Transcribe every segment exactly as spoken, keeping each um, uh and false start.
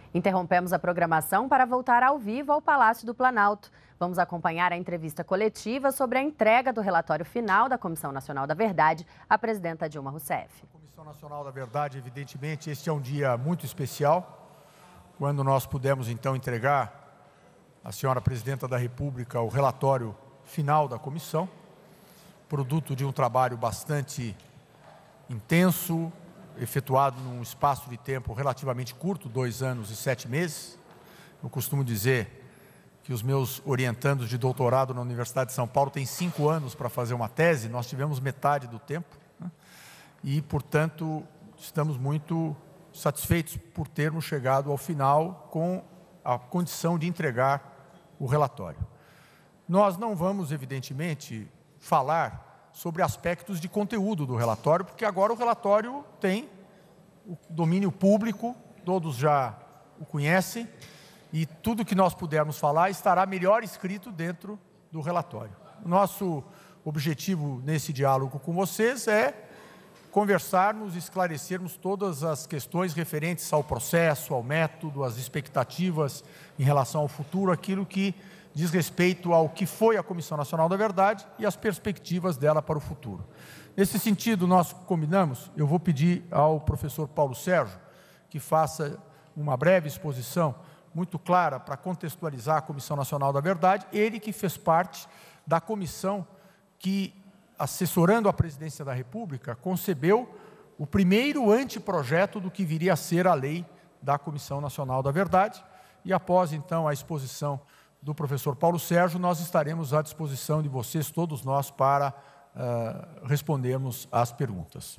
Interrompemos a programação para voltar ao vivo ao Palácio do Planalto. Vamos acompanhar a entrevista coletiva sobre a entrega do relatório final da Comissão Nacional da Verdade à presidenta Dilma Rousseff. A Comissão Nacional da Verdade, evidentemente, este é um dia muito especial, quando nós pudemos, então, entregar à senhora presidenta da República o relatório final da comissão, produto de um trabalho bastante intenso, efetuado num espaço de tempo relativamente curto, dois anos e sete meses. Eu costumo dizer que os meus orientandos de doutorado na Universidade de São Paulo têm cinco anos para fazer uma tese, nós tivemos metade do tempo, né? E, portanto, estamos muito satisfeitos por termos chegado ao final com a condição de entregar o relatório. Nós não vamos, evidentemente, falar sobre aspectos de conteúdo do relatório, porque agora o relatório tem o domínio público, todos já o conhecem, e tudo que nós pudermos falar estará melhor escrito dentro do relatório. O nosso objetivo nesse diálogo com vocês é conversarmos, esclarecermos todas as questões referentes ao processo, ao método, às expectativas em relação ao futuro, aquilo que diz respeito ao que foi a Comissão Nacional da Verdade e as perspectivas dela para o futuro. Nesse sentido, nós combinamos, eu vou pedir ao professor Paulo Sérgio que faça uma breve exposição muito clara para contextualizar a Comissão Nacional da Verdade, ele que fez parte da comissão que, assessorando a presidência da República, concebeu o primeiro anteprojeto do que viria a ser a lei da Comissão Nacional da Verdade, e após, então, a exposição do professor Paulo Sérgio, nós estaremos à disposição de vocês, todos nós, para uh, respondermos às perguntas.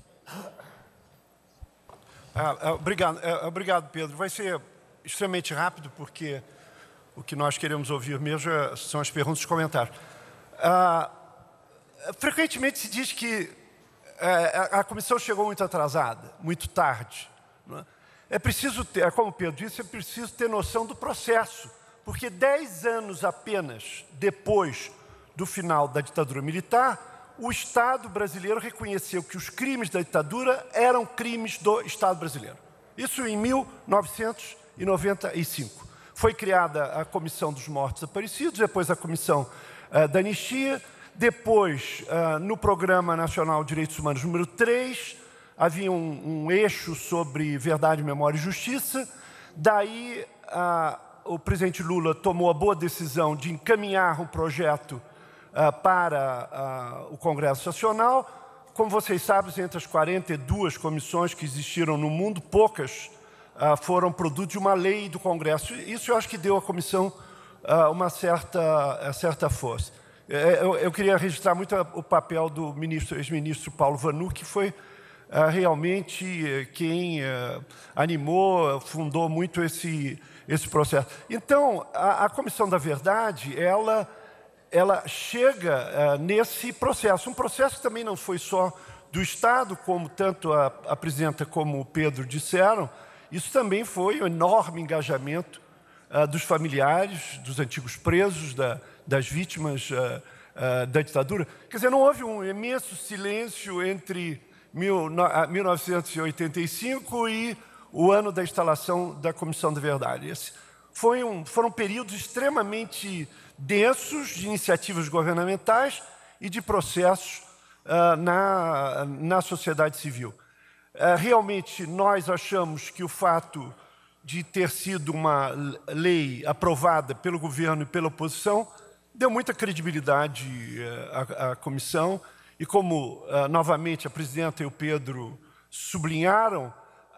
Ah, ah, obrigado, ah, obrigado, Pedro. Vai ser extremamente rápido, porque o que nós queremos ouvir mesmo são as perguntas e comentários. Ah, frequentemente se diz que ah, a comissão chegou muito atrasada, muito tarde. Não é? É preciso ter, como o Pedro disse, é preciso ter noção do processo, porque dez anos apenas depois do final da ditadura militar, o Estado brasileiro reconheceu que os crimes da ditadura eram crimes do Estado brasileiro. Isso em mil novecentos e noventa e cinco. Foi criada a Comissão dos Mortos Desaparecidos, depois a Comissão uh, da Anistia, depois, uh, no Programa Nacional de Direitos Humanos número três, havia um, um eixo sobre verdade, memória e justiça. Daí, uh, o presidente Lula tomou a boa decisão de encaminhar um projeto uh, para uh, o Congresso Nacional. Como vocês sabem, entre as quarenta e duas comissões que existiram no mundo, poucas uh, foram produto de uma lei do Congresso. Isso eu acho que deu à comissão uh, uma certa, uh, certa força. Eu, eu queria registrar muito o papel do ministro, ex-ministro Paulo Vanucci, que foi uh, realmente uh, quem uh, animou, fundou muito esse, esse processo. Então, a, a Comissão da Verdade, ela, ela chega uh, nesse processo. Um processo que também não foi só do Estado, como tanto a, a presidenta como o Pedro disseram, isso também foi um enorme engajamento uh, dos familiares, dos antigos presos, da, das vítimas uh, uh, da ditadura. Quer dizer, não houve um imenso silêncio entre mil, no, mil novecentos e oitenta e cinco e o ano da instalação da Comissão da Verdade. Esse foi um, foram períodos extremamente densos de iniciativas governamentais e de processos uh, na, na sociedade civil. Uh, realmente, nós achamos que o fato de ter sido uma lei aprovada pelo governo e pela oposição deu muita credibilidade uh, à, à comissão, e como, uh, novamente, a presidenta e o Pedro sublinharam,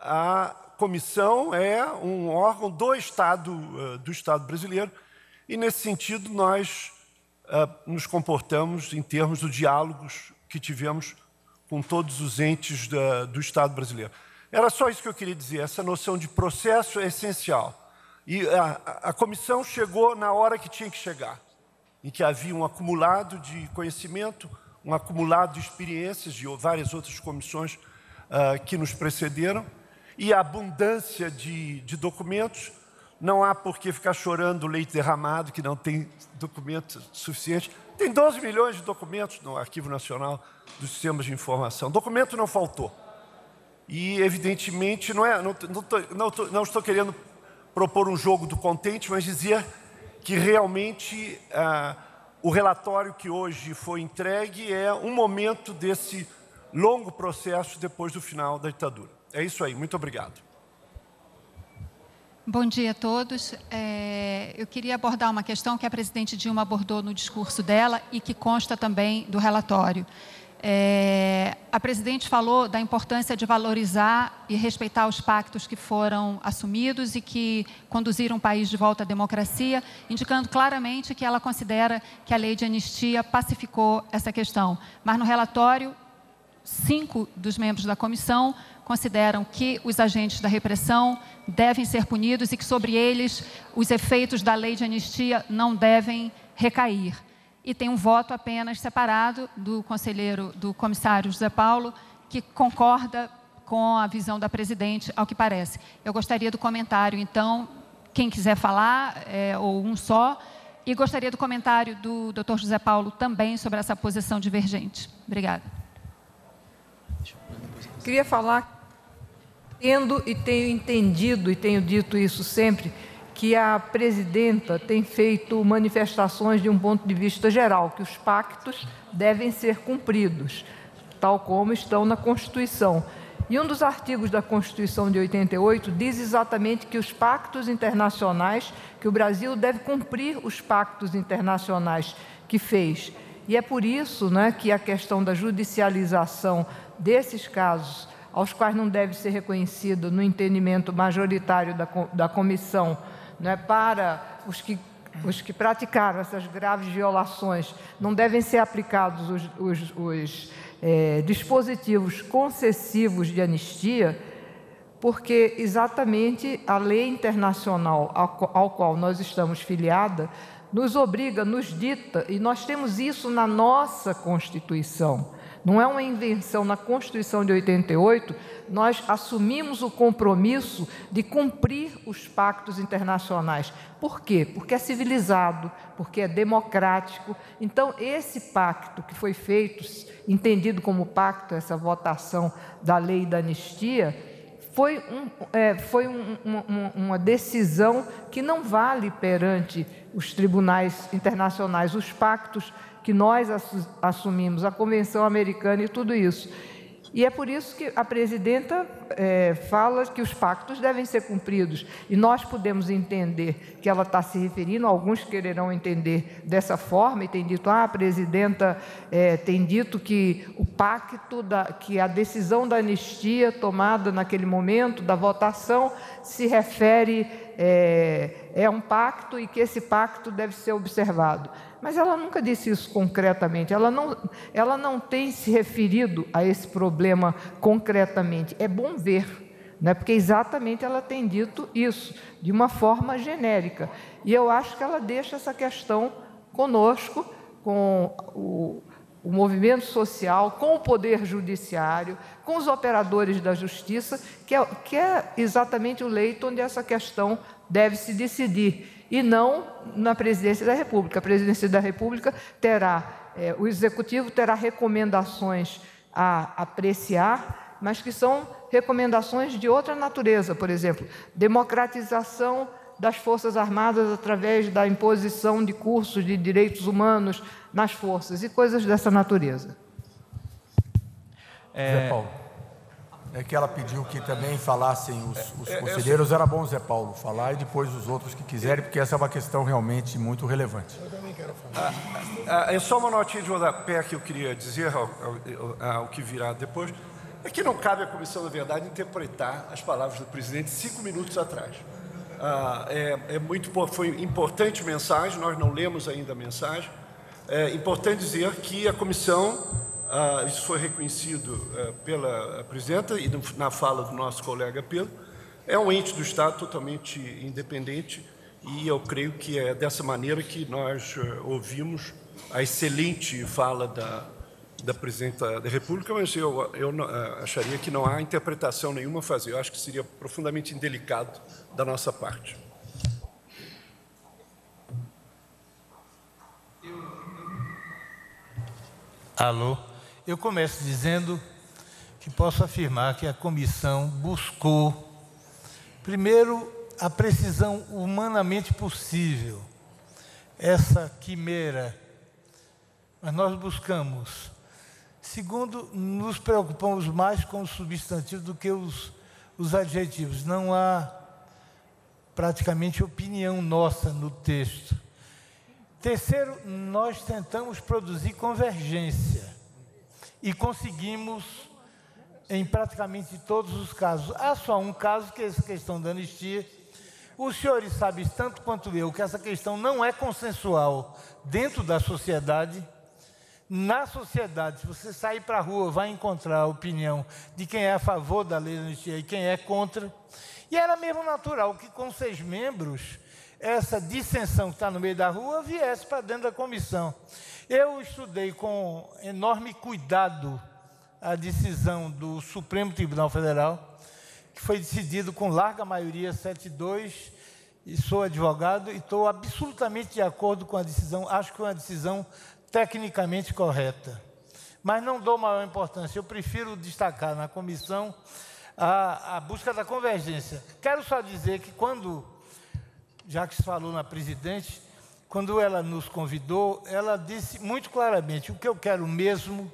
a comissão é um órgão do Estado, uh, do Estado brasileiro, e, nesse sentido, nós uh, nos comportamos em termos dos diálogos que tivemos com todos os entes da, do Estado brasileiro. Era só isso que eu queria dizer, essa noção de processo é essencial. E a, a comissão chegou na hora que tinha que chegar, em que havia um acumulado de conhecimento, um acumulado de experiências de várias outras comissões uh, que nos precederam, e a abundância de, de documentos. Não há por que ficar chorando o leite derramado, que não tem documentos suficientes. Tem doze milhões de documentos no Arquivo Nacional dos Sistemas de Informação. Documento não faltou. E, evidentemente, não, é, não, não, tô, não, tô, não estou querendo propor um jogo do contente, mas dizer que realmente ah, o relatório que hoje foi entregue é um momento desse longo processo depois do final da ditadura. É isso aí, muito obrigado. Bom dia a todos. É, eu queria abordar uma questão que a presidente Dilma abordou no discurso dela e que consta também do relatório. É, a presidente falou da importância de valorizar e respeitar os pactos que foram assumidos e que conduziram o país de volta à democracia, indicando claramente que ela considera que a lei de anistia pacificou essa questão. Mas no relatório, cinco dos membros da comissão consideram que os agentes da repressão devem ser punidos e que sobre eles os efeitos da lei de anistia não devem recair. E tem um voto apenas separado do conselheiro, do comissário José Paulo, que concorda com a visão da presidente, ao que parece. Eu gostaria do comentário, então, quem quiser falar, é, ou um só, e gostaria do comentário do doutor José Paulo também sobre essa posição divergente. Obrigada. Queria falar, tendo e tenho entendido, e tenho dito isso sempre, que a presidenta tem feito manifestações de um ponto de vista geral, que os pactos devem ser cumpridos, tal como estão na Constituição. E um dos artigos da Constituição de oitenta e oito diz exatamente que os pactos internacionais, que o Brasil deve cumprir os pactos internacionais que fez. E é por isso, né, que a questão da judicialização desses casos, aos quais não deve ser reconhecido no entendimento majoritário da, da comissão, né, para os que, os que praticaram essas graves violações, não devem ser aplicados os, os, os é, dispositivos concessivos de anistia, porque exatamente a lei internacional ao, ao qual nós estamos filiados nos obriga, nos dita, e nós temos isso na nossa Constituição. Não é uma invenção. Na Constituição de oitenta e oito, nós assumimos o compromisso de cumprir os pactos internacionais. Por quê? Porque é civilizado, porque é democrático. Então, esse pacto que foi feito, entendido como pacto, essa votação da lei da anistia, foi, um, é, foi um, uma, uma decisão que não vale perante os tribunais internacionais, os pactos que nós assumimos, a Convenção Americana e tudo isso. E é por isso que a presidenta é, fala que os pactos devem ser cumpridos. E nós podemos entender que ela está se referindo, alguns quererão entender dessa forma, e tem dito, ah, a presidenta é, tem dito que o pacto, da, que a decisão da anistia tomada naquele momento, da votação, se refere, é, é um pacto e que esse pacto deve ser observado. Mas ela nunca disse isso concretamente, ela não, ela não tem se referido a esse problema concretamente. É bom ver, né? Porque exatamente ela tem dito isso, de uma forma genérica. E eu acho que ela deixa essa questão conosco, com o, o movimento social, com o Poder Judiciário, com os operadores da Justiça, que é, que é exatamente o leito onde essa questão deve se decidir. E não na Presidência da República. A Presidência da República terá, é, o Executivo terá recomendações a apreciar, mas que são recomendações de outra natureza, por exemplo, democratização das Forças Armadas através da imposição de cursos de direitos humanos nas forças e coisas dessa natureza. É... Zé Paulo. É que ela pediu que também falassem os, os conselheiros. Era bom, Zé Paulo, falar e depois os outros que quiserem, porque essa é uma questão realmente muito relevante. Eu também quero falar. Ah, ah, é só uma notinha de rodapé que eu queria dizer ao, ao, ao que virá depois. É que não cabe à Comissão da Verdade interpretar as palavras do presidente cinco minutos atrás. Ah, é, é muito, foi importante mensagem, nós não lemos ainda a mensagem. É importante dizer que a comissão... Uh, isso foi reconhecido uh, pela presidenta e no, na fala do nosso colega Pedro, é um ente do Estado totalmente independente e eu creio que é dessa maneira que nós uh, ouvimos a excelente fala da, da presidenta da República, mas eu, eu uh, acharia que não há interpretação nenhuma a fazer. Eu acho que seria profundamente indelicado da nossa parte. Alô? Eu começo dizendo que posso afirmar que a comissão buscou, primeiro, a precisão humanamente possível, essa quimera, mas nós buscamos. Segundo, nos preocupamos mais com os substantivos do que os, os adjetivos. Não há praticamente opinião nossa no texto. Terceiro, nós tentamos produzir convergência e conseguimos em praticamente todos os casos. Há só um caso, que é essa questão da anistia. Os senhores sabem, tanto quanto eu, que essa questão não é consensual dentro da sociedade. Na sociedade, se você sair para a rua, vai encontrar a opinião de quem é a favor da lei da anistia e quem é contra. E era mesmo natural que, com seis membros, essa dissensão que está no meio da rua viesse para dentro da comissão. Eu estudei com enorme cuidado a decisão do Supremo Tribunal Federal, que foi decidido com larga maioria, sete a dois, e sou advogado e estou absolutamente de acordo com a decisão, acho que é uma decisão tecnicamente correta. Mas não dou maior importância, eu prefiro destacar na comissão a, a busca da convergência. Quero só dizer que quando, já que se falou na presidente, quando ela nos convidou, ela disse muito claramente, o que eu quero mesmo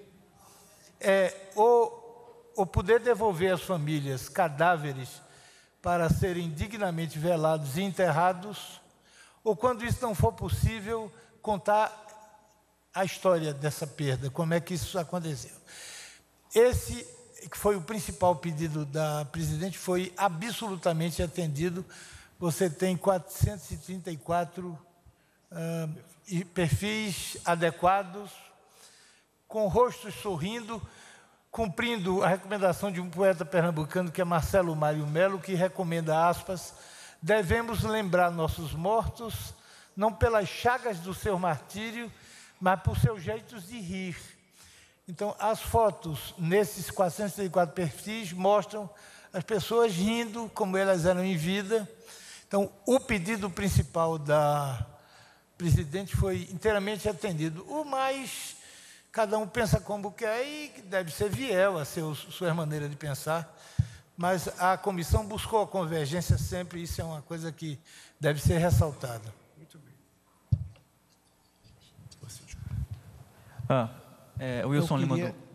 é ou, ou poder devolver às famílias cadáveres para serem dignamente velados e enterrados, ou, quando isso não for possível, contar a história dessa perda, como é que isso aconteceu. Esse, que foi o principal pedido da presidente, foi absolutamente atendido. Você tem quatrocentos e trinta e quatro uh, perfis adequados, com rostos sorrindo, cumprindo a recomendação de um poeta pernambucano, que é Marcelo Mário Melo, que recomenda, aspas, devemos lembrar nossos mortos, não pelas chagas do seu martírio, mas por seus jeitos de rir. Então, as fotos nesses quatrocentos e trinta e quatro perfis mostram as pessoas rindo como elas eram em vida. Então, o pedido principal da presidente foi inteiramente atendido. O mais, cada um pensa como quer e deve ser fiel a seus, suas maneiras de pensar, mas a comissão buscou a convergência sempre, isso é uma coisa que deve ser ressaltada. Muito bem. Ah, é, Wilson Eu Lima queria... do...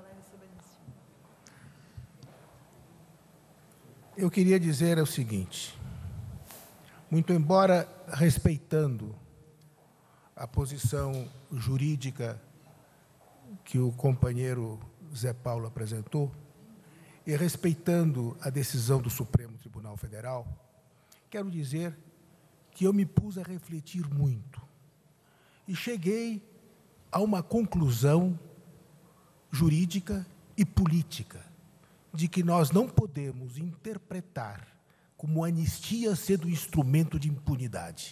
Eu queria dizer o seguinte, muito embora respeitando a posição jurídica que o companheiro Zé Paulo apresentou, e respeitando a decisão do Supremo Tribunal Federal, quero dizer que eu me pus a refletir muito e cheguei a uma conclusão jurídica e política de que nós não podemos interpretar como anistia sendo instrumento de impunidade.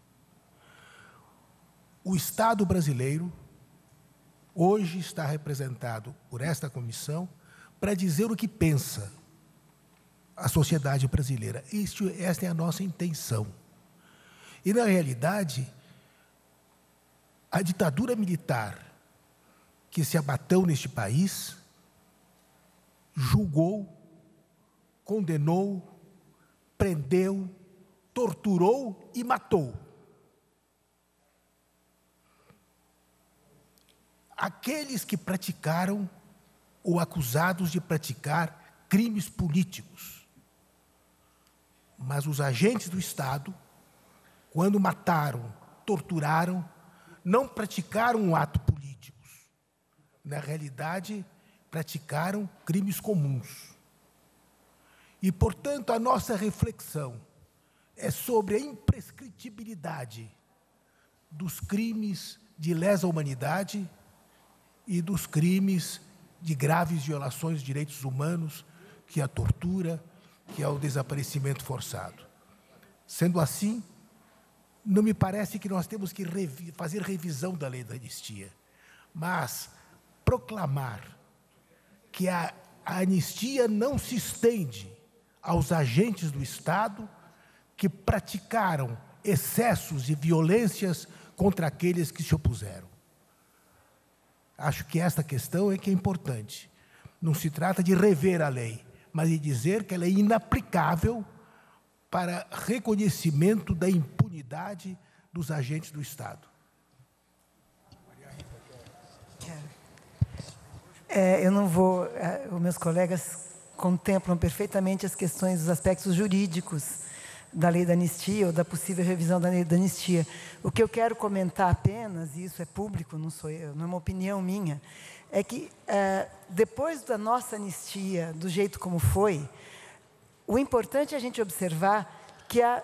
O Estado brasileiro hoje está representado por esta comissão para dizer o que pensa a sociedade brasileira. Isto, esta é a nossa intenção. E, na realidade, a ditadura militar que se abateu neste país julgou, condenou, prendeu, torturou e matou. Aqueles que praticaram ou acusados de praticar crimes políticos. Mas os agentes do Estado, quando mataram, torturaram, não praticaram um ato político. Na realidade, praticaram crimes comuns. E, portanto, a nossa reflexão é sobre a imprescritibilidade dos crimes de lesa humanidade e dos crimes de graves violações de direitos humanos, que é a tortura, que é o desaparecimento forçado. Sendo assim, não me parece que nós temos que revi- fazer revisão da lei da anistia, mas proclamar que a, a anistia não se estende aos agentes do Estado que praticaram excessos e violências contra aqueles que se opuseram. Acho que esta questão é que é importante. Não se trata de rever a lei, mas de dizer que ela é inaplicável para reconhecimento da impunidade dos agentes do Estado. É, eu não vou... É, os meus colegas contemplam perfeitamente as questões, os aspectos jurídicos da lei da anistia ou da possível revisão da lei da anistia. O que eu quero comentar apenas, e isso é público, não sou eu, não é uma opinião minha, é que é, depois da nossa anistia, do jeito como foi, o importante é a gente observar que a,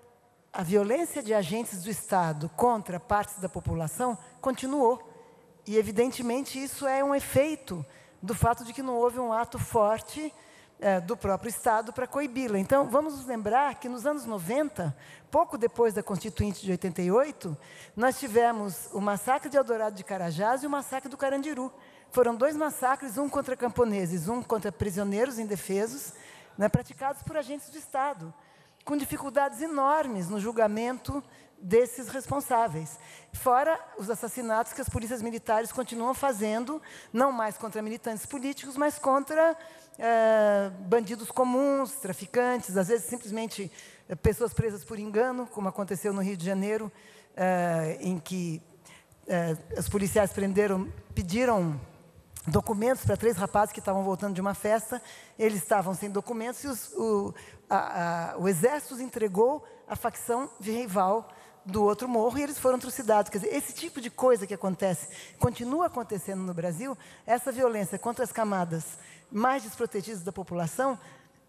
a violência de agentes do Estado contra partes da população continuou. E, evidentemente, isso é um efeito do fato de que não houve um ato forte é, do próprio Estado para coibi-la. Então, vamos nos lembrar que, nos anos noventa, pouco depois da Constituinte de oitenta e oito, nós tivemos o massacre de Eldorado de Carajás e o massacre do Carandiru. Foram dois massacres, um contra camponeses, um contra prisioneiros indefesos, né, praticados por agentes do Estado, com dificuldades enormes no julgamento desses responsáveis. Fora os assassinatos que as polícias militares continuam fazendo, não mais contra militantes políticos, mas contra é, bandidos comuns, traficantes, às vezes simplesmente é, pessoas presas por engano, como aconteceu no Rio de Janeiro, é, em que é, os policiais prenderam, pediram documentos para três rapazes que estavam voltando de uma festa, eles estavam sem documentos e os, o, a, a, o exército os entregou à facção de rival do outro morro e eles foram trucidados. Quer dizer, esse tipo de coisa que acontece, continua acontecendo no Brasil, essa violência contra as camadas mais desprotegidas da população,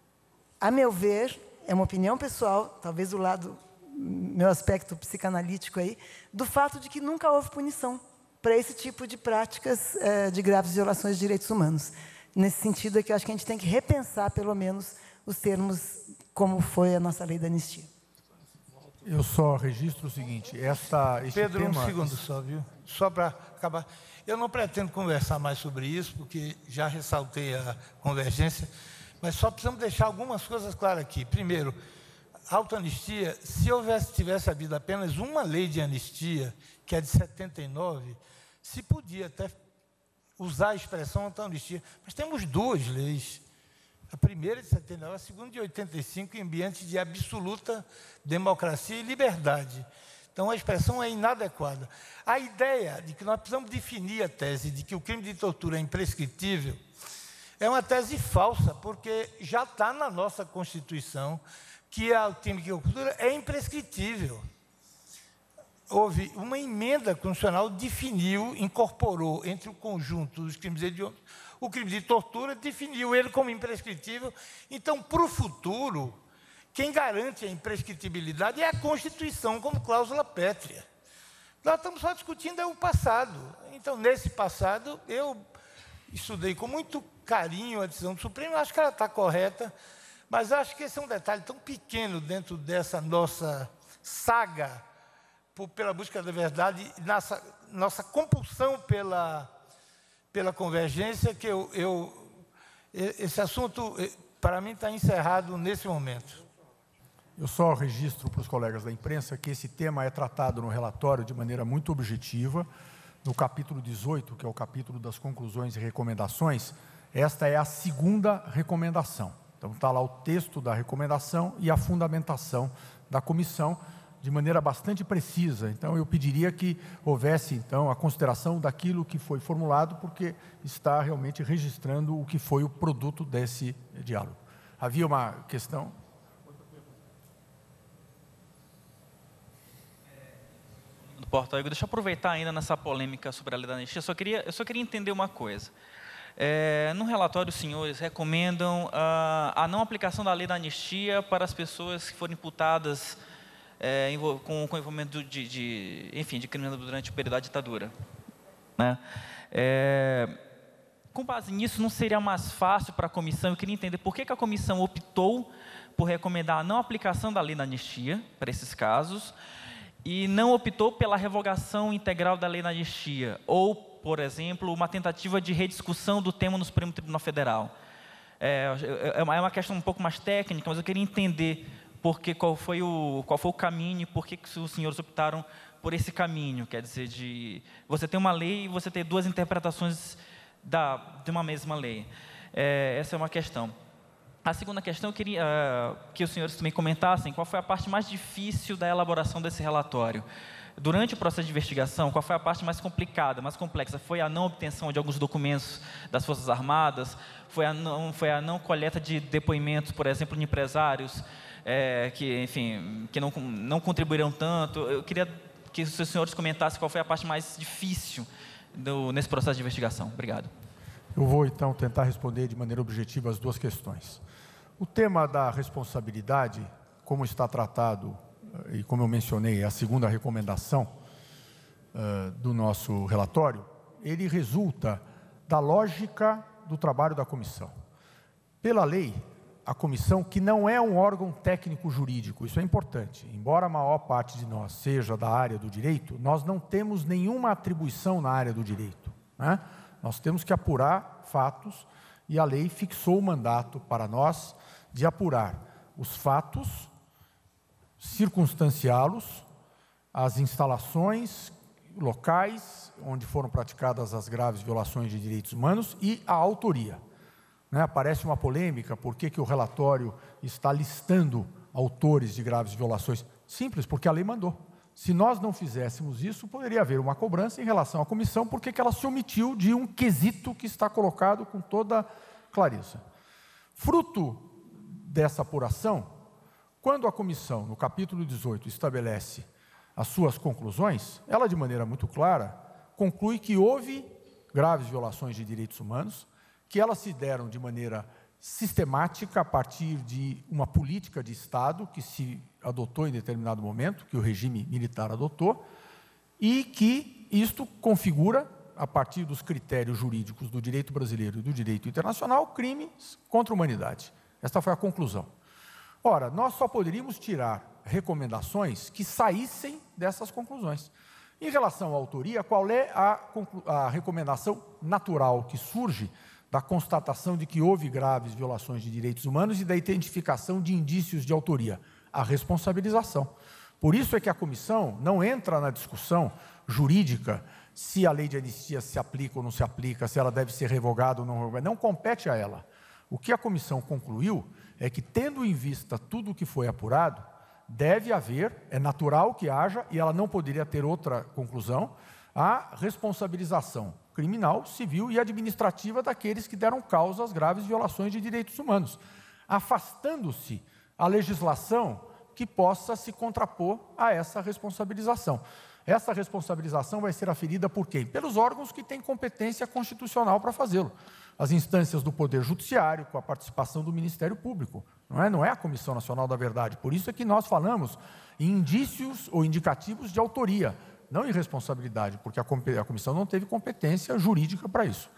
a meu ver, é uma opinião pessoal, talvez do lado, meu aspecto psicanalítico aí, do fato de que nunca houve punição para esse tipo de práticas eh, de graves violações de direitos humanos. Nesse sentido é que eu acho que a gente tem que repensar, pelo menos, os termos como foi a nossa lei da anistia. Eu só registro o seguinte, essa, esse Pedro, tema... um segundo só, viu? Só para acabar. Eu não pretendo conversar mais sobre isso, porque já ressaltei a convergência, mas só precisamos deixar algumas coisas claras aqui. Primeiro, a autoanistia, se houvesse, tivesse havido apenas uma lei de anistia, que é de setenta e nove, se podia até usar a expressão autoanistia, mas temos duas leis. A primeira de setenta e nove, a segunda de oitenta e cinco, em ambiente de absoluta democracia e liberdade. Então, a expressão é inadequada. A ideia de que nós precisamos definir a tese de que o crime de tortura é imprescritível é uma tese falsa, porque já está na nossa Constituição que o crime de tortura é imprescritível. Houve uma emenda constitucional, definiu, incorporou entre o conjunto dos crimes hediondos o crime de tortura, definiu ele como imprescritível. Então, para o futuro, quem garante a imprescritibilidade é a Constituição como cláusula pétrea. Nós estamos só discutindo é o passado. Então, nesse passado, eu estudei com muito carinho a decisão do Supremo, acho que ela está correta, mas acho que esse é um detalhe tão pequeno dentro dessa nossa saga por, pela busca da verdade, nossa, nossa compulsão pela... pela convergência, que eu, eu, esse assunto, para mim, está encerrado nesse momento. Eu só registro para os colegas da imprensa que esse tema é tratado no relatório de maneira muito objetiva. No capítulo dezoito, que é o capítulo das conclusões e recomendações, esta é a segunda recomendação. Então, está lá o texto da recomendação e a fundamentação da comissão, de maneira bastante precisa. Então, eu pediria que houvesse, então, a consideração daquilo que foi formulado, porque está realmente registrando o que foi o produto desse diálogo. Havia uma questão? Do Porto Alegre, deixa eu aproveitar ainda nessa polêmica sobre a lei da anistia, eu só queria, eu só queria entender uma coisa. É, no relatório, os senhores recomendam a, a não aplicação da lei da anistia para as pessoas que forem imputadas É, com, com envolvimento de, de, enfim, de criminologia durante o período da ditadura. Né? É, com base nisso, não seria mais fácil para a comissão, eu queria entender por que, que a comissão optou por recomendar a não aplicação da lei da anistia para esses casos e não optou pela revogação integral da lei da anistia, ou, por exemplo, uma tentativa de rediscussão do tema no Supremo Tribunal Federal. É, é uma questão um pouco mais técnica, mas eu queria entender porque qual foi o qual foi o caminho, por que os senhores optaram por esse caminho, quer dizer, de você ter uma lei e você ter duas interpretações da, de uma mesma lei. É, essa é uma questão. A segunda questão, eu queria uh, que os senhores também comentassem qual foi a parte mais difícil da elaboração desse relatório. Durante o processo de investigação, qual foi a parte mais complicada, mais complexa? Foi a não obtenção de alguns documentos das Forças Armadas? Foi a não, foi a não coleta de depoimentos, por exemplo, de empresários é, que, enfim, que não, não contribuíram tanto? Eu queria que os senhores comentassem qual foi a parte mais difícil do, nesse processo de investigação. Obrigado. Eu vou, então, tentar responder de maneira objetiva as duas questões. O tema da responsabilidade, como está tratado, e como eu mencionei, é a segunda recomendação uh, do nosso relatório, ele resulta da lógica do trabalho da comissão. Pela lei, a comissão, que não é um órgão técnico-jurídico, isso é importante, embora a maior parte de nós seja da área do direito, nós não temos nenhuma atribuição na área do direito, né? Nós temos que apurar fatos e a lei fixou o mandato para nós de apurar os fatos, circunstanciá-los, as instalações, locais onde foram praticadas as graves violações de direitos humanos e a autoria. Né? Aparece uma polêmica, por que que o relatório está listando autores de graves violações? Simples, porque a lei mandou. Se nós não fizéssemos isso, poderia haver uma cobrança em relação à comissão, porque que ela se omitiu de um quesito que está colocado com toda clareza. Fruto dessa apuração, quando a comissão, no capítulo dezoito, estabelece as suas conclusões, ela, de maneira muito clara, conclui que houve graves violações de direitos humanos, que elas se deram de maneira sistemática a partir de uma política de Estado que se adotou em determinado momento, que o regime militar adotou, e que isto configura, a partir dos critérios jurídicos do direito brasileiro e do direito internacional, crimes contra a humanidade. Esta foi a conclusão. Ora, nós só poderíamos tirar recomendações que saíssem dessas conclusões. Em relação à autoria, qual é a, a recomendação natural que surge da constatação de que houve graves violações de direitos humanos e da identificação de indícios de autoria? A responsabilização. Por isso é que a comissão não entra na discussão jurídica se a lei de anistia se aplica ou não se aplica, se ela deve ser revogada ou não revogada. Não compete a ela. O que a comissão concluiu é que, tendo em vista tudo o que foi apurado, deve haver, é natural que haja, e ela não poderia ter outra conclusão, a responsabilização criminal, civil e administrativa daqueles que deram causa às graves violações de direitos humanos, afastando-se a legislação que possa se contrapor a essa responsabilização. Essa responsabilização vai ser aferida por quem? Pelos órgãos que têm competência constitucional para fazê-lo. As instâncias do Poder Judiciário, com a participação do Ministério Público. Não é, não é a Comissão Nacional da Verdade. Por isso é que nós falamos em indícios ou indicativos de autoria, não em responsabilidade, porque a, a comissão não teve competência jurídica para isso.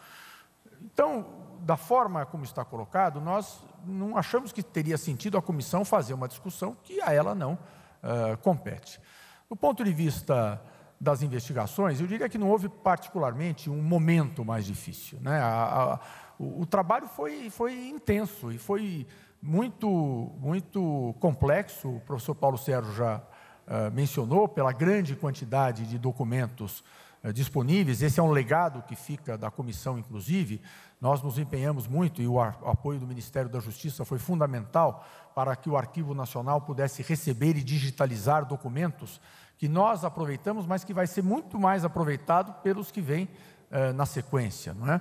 Então, da forma como está colocado, nós não achamos que teria sentido a comissão fazer uma discussão que a ela não uh, compete. Do ponto de vista das investigações, eu diria que não houve particularmente um momento mais difícil, né? A, a, o, o trabalho foi, foi intenso e foi muito, muito complexo. O professor Paulo Sérgio já uh, mencionou, pela grande quantidade de documentos uh, disponíveis. Esse é um legado que fica da comissão, inclusive. Nós nos empenhamos muito, e o, a, o apoio do Ministério da Justiça foi fundamental para que o Arquivo Nacional pudesse receber e digitalizar documentos que nós aproveitamos, mas que vai ser muito mais aproveitado pelos que vêm eh, na sequência, não é?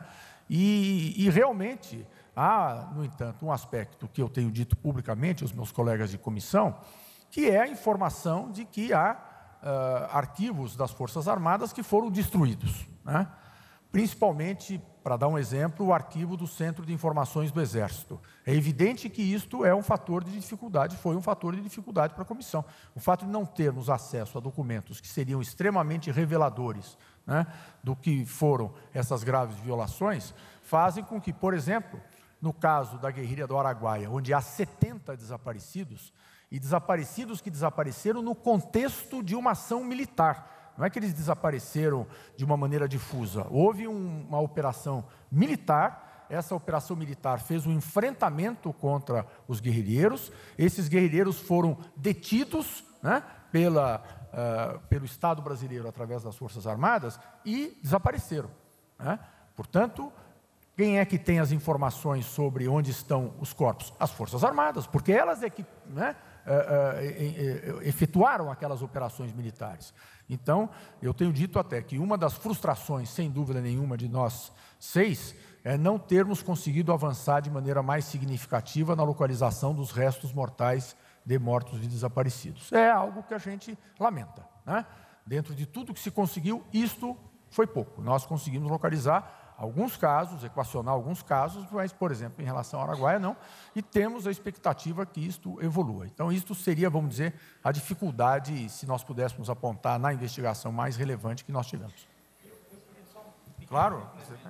E, e realmente há, no entanto, um aspecto que eu tenho dito publicamente aos meus colegas de comissão, que é a informação de que há uh, arquivos das Forças Armadas que foram destruídos, né? Principalmente, para dar um exemplo, o arquivo do Centro de Informações do Exército. É evidente que isto é um fator de dificuldade, foi um fator de dificuldade para a comissão. O fato de não termos acesso a documentos que seriam extremamente reveladores, né, do que foram essas graves violações, fazem com que, por exemplo, no caso da guerrilha do Araguaia, onde há setenta desaparecidos, e desaparecidos que desapareceram no contexto de uma ação militar. Não é que eles desapareceram de uma maneira difusa. Houve um, uma operação militar, essa operação militar fez um enfrentamento contra os guerrilheiros, esses guerrilheiros foram detidos, né, pela, uh, pelo Estado brasileiro através das Forças Armadas e desapareceram, né? Portanto, Quem é que tem as informações sobre onde estão os corpos? As Forças Armadas, porque elas é que, né, efetuaram aquelas operações militares. Então, eu tenho dito até que uma das frustrações, sem dúvida nenhuma, de nós seis, é não termos conseguido avançar de maneira mais significativa na localização dos restos mortais de mortos e desaparecidos. É algo que a gente lamenta, né? Dentro de tudo que se conseguiu, isto foi pouco. Nós conseguimos localizar alguns casos, equacionar alguns casos, mas, por exemplo, em relação ao Araguaia, não, e temos a expectativa que isto evolua. Então, isto seria, vamos dizer, a dificuldade, se nós pudéssemos apontar na investigação mais relevante que nós tivemos. Claro.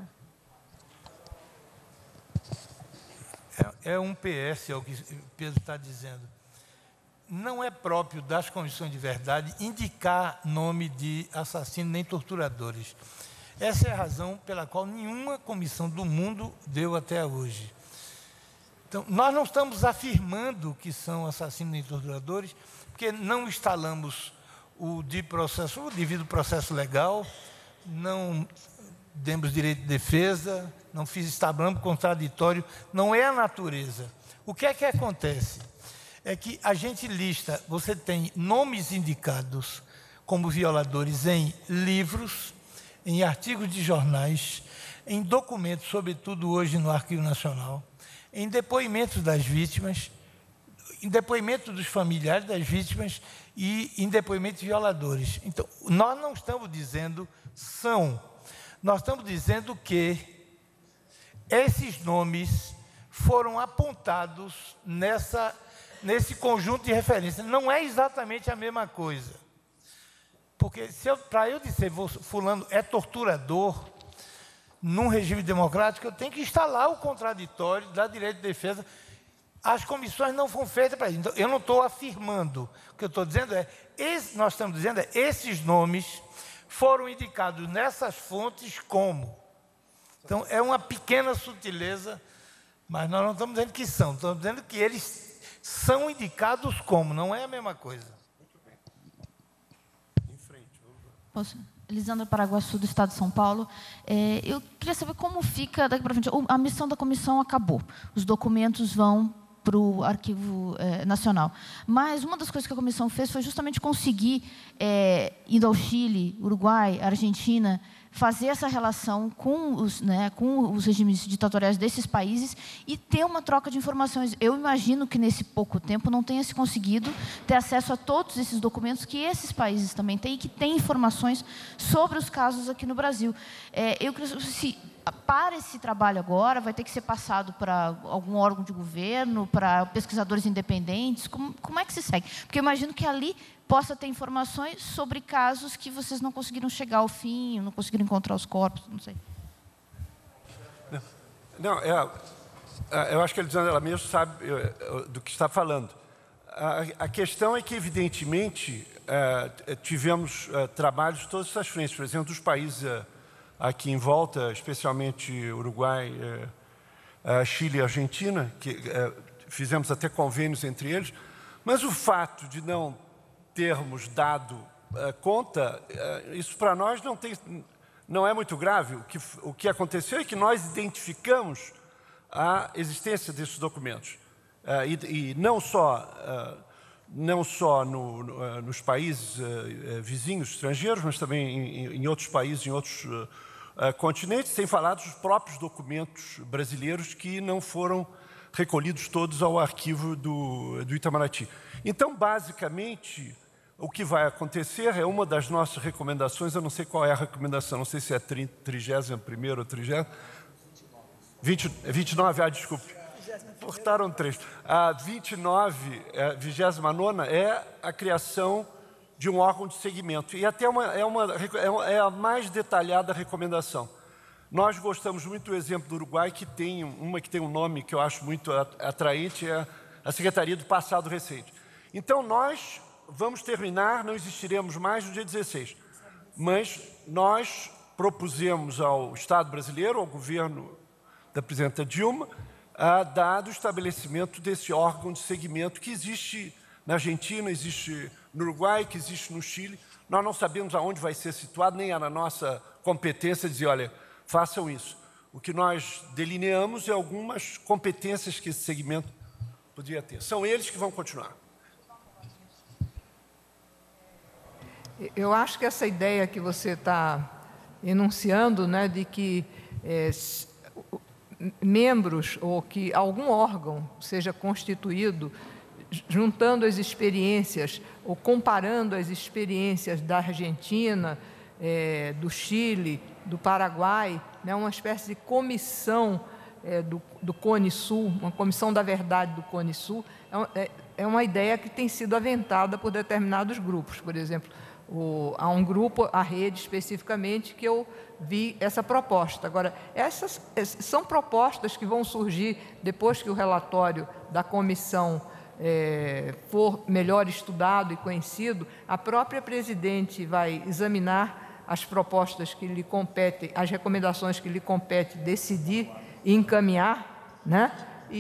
É, é um P S, é o que o Pedro está dizendo. Não é próprio das comissões de verdade indicar nome de assassinos nem torturadores. Essa é a razão pela qual nenhuma comissão do mundo deu até hoje. Então, nós não estamos afirmando que são assassinos nem torturadores, porque não instalamos o, de processo, o devido processo legal, não demos direito de defesa, não fiz establamos contraditório, não é a natureza. O que é que acontece? É que a gente lista, você tem nomes indicados como violadores em livros, em artigos de jornais, em documentos, sobretudo hoje no Arquivo Nacional, em depoimentos das vítimas, em depoimentos dos familiares das vítimas e em depoimentos de violadores. Então, nós não estamos dizendo são, nós estamos dizendo que esses nomes foram apontados nessa, nesse conjunto de referências. Não é exatamente a mesma coisa. Porque, para eu dizer fulano é torturador, num regime democrático, eu tenho que instalar o contraditório, dar direito de defesa. As comissões não foram feitas para isso. Então, eu não estou afirmando. O que eu estou dizendo é, esse, nós estamos dizendo é, esses nomes foram indicados nessas fontes como. Então, é uma pequena sutileza, mas nós não estamos dizendo que são, estamos dizendo que eles são indicados como, não é a mesma coisa. Posso? Elisandra Paraguaçu, do Estado de São Paulo. É, eu queria saber como fica, daqui para frente, a missão da comissão acabou. Os documentos vão para o Arquivo é, Nacional. Mas uma das coisas que a comissão fez foi justamente conseguir, é, indo ao Chile, Uruguai, Argentina, fazer essa relação com os, né, com os regimes ditatoriais desses países e ter uma troca de informações. Eu imagino que, nesse pouco tempo, não tenha se conseguido ter acesso a todos esses documentos que esses países também têm e que têm informações sobre os casos aqui no Brasil. É, eu queria saber se, para esse trabalho agora, vai ter que ser passado para algum órgão de governo, para pesquisadores independentes? Como, como é que se segue? Porque eu imagino que ali possa ter informações sobre casos que vocês não conseguiram chegar ao fim, não conseguiram encontrar os corpos, não sei. Não, não é, eu acho que a Elisandra ela mesmo sabe do que está falando. A, a questão é que, evidentemente, é, tivemos é, trabalhos de todas essas frentes. Por exemplo, dos países é, aqui em volta, especialmente Uruguai, é, é, Chile e Argentina, que é, fizemos até convênios entre eles, mas o fato de não termos dado uh, conta, uh, isso para nós não, tem, não é muito grave. O que, o que aconteceu é que nós identificamos a existência desses documentos. Uh, e, e não só, uh, não só no, no, uh, nos países uh, vizinhos estrangeiros, mas também em, em outros países, em outros uh, uh, continentes, sem falar dos próprios documentos brasileiros que não foram recolhidos todos ao arquivo do, do Itamaraty. Então, basicamente, o que vai acontecer é uma das nossas recomendações, eu não sei qual é a recomendação, não sei se é trigésima primeira ou trigésima. vinte e nove, ah, desculpe. Cortaram três. A vinte e nove, a vigésima nona, é a criação de um órgão de segmento. E até uma, é, uma, é a mais detalhada recomendação. Nós gostamos muito do exemplo do Uruguai, que tem uma que tem um nome que eu acho muito atraente, é a Secretaria do Passado Recente. Então, nós vamos terminar, não existiremos mais no dia dezesseis, mas nós propusemos ao Estado brasileiro, ao governo da presidenta Dilma, a dar o estabelecimento desse órgão de segmento que existe na Argentina, existe no Uruguai, que existe no Chile. Nós não sabemos aonde vai ser situado, nem é na nossa competência dizer, olha, façam isso. O que nós delineamos é algumas competências que esse segmento poderia ter. São eles que vão continuar. Eu acho que essa ideia que você está enunciando, né, de que é, membros ou que algum órgão seja constituído juntando as experiências ou comparando as experiências da Argentina, é, do Chile, do Paraguai, né, uma espécie de comissão é, do, do Cone Sul, uma comissão da verdade do Cone Sul, é, é uma ideia que tem sido aventada por determinados grupos. Por exemplo, o, há um grupo, a Rede especificamente, que eu vi essa proposta. Agora, essas são propostas que vão surgir depois que o relatório da comissão é, for melhor estudado e conhecido. A própria presidente vai examinar as propostas que lhe competem, as recomendações que lhe compete decidir e encaminhar, né?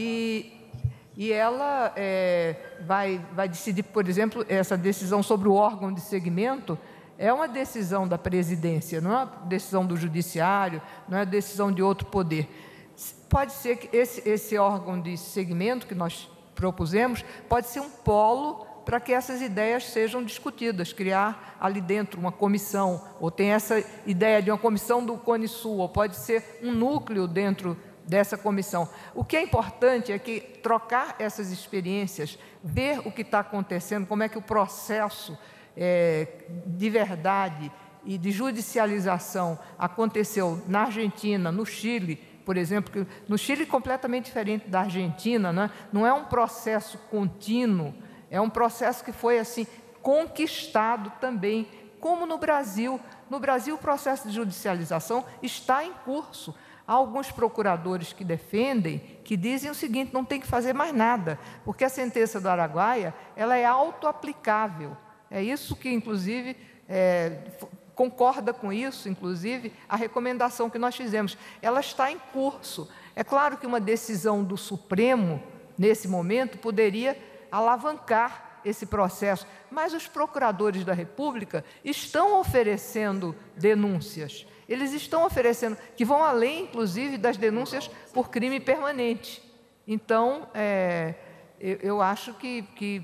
E, e ela é, vai, vai decidir, por exemplo, essa decisão sobre o órgão de segmento é uma decisão da presidência, não é uma decisão do judiciário, não é decisão de outro poder. Pode ser que esse, esse órgão de segmento que nós propusemos pode ser um polo para que essas ideias sejam discutidas, criar ali dentro uma comissão, ou tem essa ideia de uma comissão do Cone Sul, ou pode ser um núcleo dentro dessa comissão. O que é importante é que trocar essas experiências, ver o que está acontecendo, como é que o processo é, de verdade e de judicialização aconteceu na Argentina, no Chile, por exemplo, que no Chile completamente diferente da Argentina, né? Não é um processo contínuo, é um processo que foi assim conquistado também, como no Brasil. No Brasil, o processo de judicialização está em curso. Há alguns procuradores que defendem, que dizem o seguinte: não tem que fazer mais nada, porque a sentença do Araguaia ela é autoaplicável. É isso que, inclusive, é, concorda com isso, inclusive, a recomendação que nós fizemos. Ela está em curso. É claro que uma decisão do Supremo, nesse momento, poderia alavancar esse processo, mas os procuradores da República estão oferecendo denúncias. Eles estão oferecendo, que vão além, inclusive, das denúncias por crime permanente. Então, é, eu, eu acho que, que